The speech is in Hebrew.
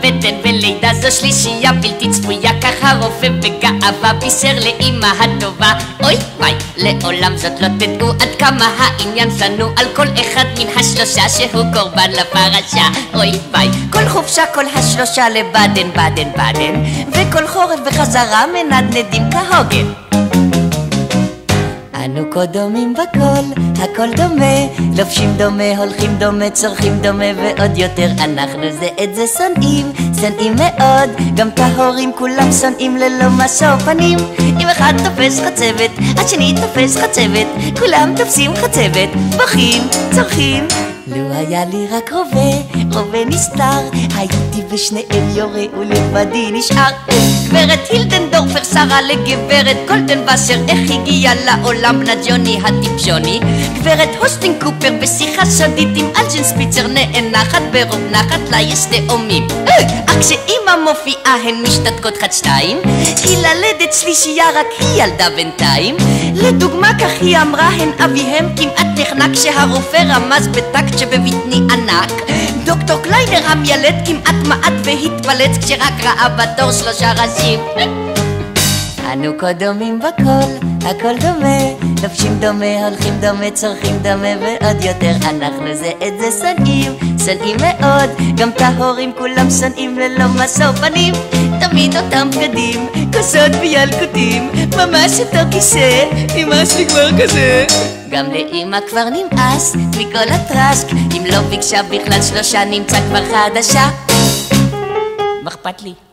בבטן ולידה זו שלישייה בלתי צפויה, ככה רופא בגאווה בישר לאמא הטובה. אוי ביי, לעולם זאת לא תדעו עד כמה העניין שנוא על כל אחד מן השלושה שהוא קורבן לפרשה. אוי ביי, כל חופשה כל השלושה לבדן בדן בדן, וכל חורף בחזרה מנדנדים כהוגן. אנו כה דומים בכל, הכל דומה, לובשים דומה, הולכים דומה, צורכים דומה, ועוד יותר אנחנו זה את זה שונאים, שונאים מאוד, גם ההורים כולם שונאים ללא משוא פנים. אם אחד תופס חצבת, השני תופס חצבת, כולם תופסים חצבת, בוכים, צורכים. לו היה לי רק רובה נסתר, הייתי בשניהם יורה ולבדי נשאר. גברת הילדנדורפר שרה לגברת גולדנווסר, איך הגיע לעולם בנה ג'וני הטיפשוני. גברת הוסטין קופר בשיחה סודית עם אלג'ן ספיצר נאנחת ברוב נחת לה יש תאומים. אך כשאמא מופיעה הן משתתקות חד שתיים, כי ללדת שלישייה רק היא ילדה בינתיים. לדוגמה כך היא אמרה, הן אביהם כמעט נחנק כשהרופא רמז בטקט שבבטני ענק. דוקטור קליינר המיילד כמעט מעט והתפלץ כשרק ראה בתור 3 ראשים. אנו כה דומים בכל, הכל דומה, לובשים דומה, הולכים דומה, צורכים דומה, ועוד יותר אנחנו זה את זה שונאים, שונאים מאוד, גם ההורים כולם שונאים ללא משוא פנים. תמיד אותם בגדים, כוסות וילקוטים, ממש אותו כיסא, נמאס לי כבר כזה. גם לאמא כבר נמאס מכל הטרסק, אם לא ביקשה בכלל 3 נמצא כבר חדשה. מה אכפת לי?